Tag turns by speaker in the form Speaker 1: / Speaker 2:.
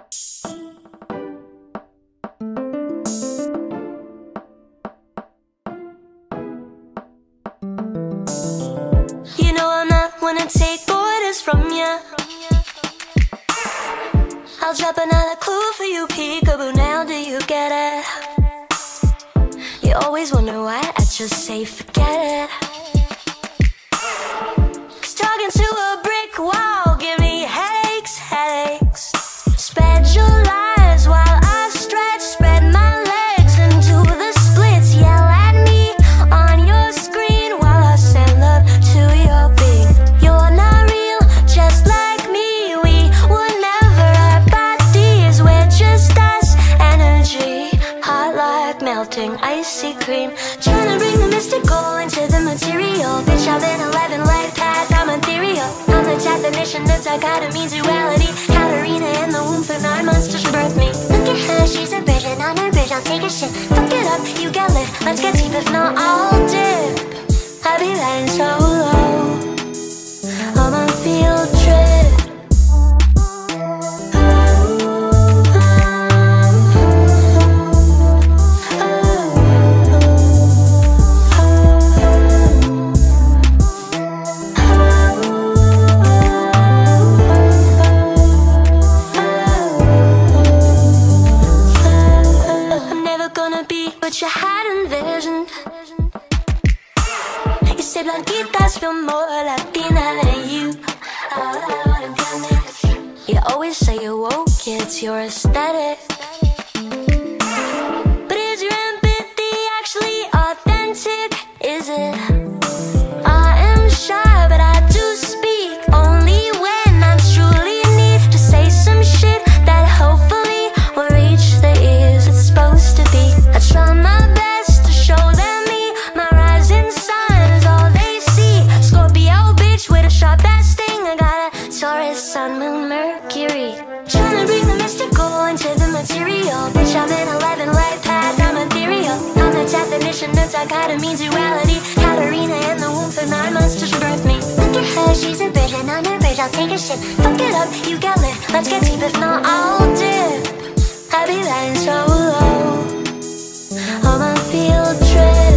Speaker 1: You know I'm not one to take orders from ya. I'll drop another clue for you, peekaboo, now do you get it? You always wonder why I just say forget it. 'Cause talking to a brick wall give me headaches, headaches. Spread your lies while I stretch, spread my legs into the splits. Yell at me on your screen while I send love to your being. You're not real, just like me. We were never our bodies, we're just us. Energy, hot like melting icy cream. Trying to bring the mystical into the material. Bitch, I've been 11 life paths, I'm ethereal. I'm the definition of dichotomy, duality. Katarina in the womb for 9 months till she birthed me. Look at her, she's a virgin. On her bridge, I'll take a shit. Fuck it up, you get lit. Let's get deep, if not, I'll dip. I'll be riding solo on my field trip. What you had envisioned. You say blanquitas feel more Latina than you. You always say you're woke, it's your aesthetic. But is your empathy actually authentic? Is it? I am shy, but I do speak only when I truly need to say some shit that hopefully will reach the ears it's supposed to be. I try my best to show them me. My rising sun is all they see. Scorpio bitch with a sharp ass sting. I got a Taurus, Sun, Moon, Mercury. Trying to bring the mystical into the material. Bitch, I'm in 11 life paths, I'm ethereal. I'm the definition of dichotomy, duality. Katarina in the womb for 9 months till she birthed me. Look at her, she's a virgin. On her bridge, I'll take a shit. Fuck it up, you get lit. Let's get deep, if not, I'll dip. I'll be riding solo on my field trip.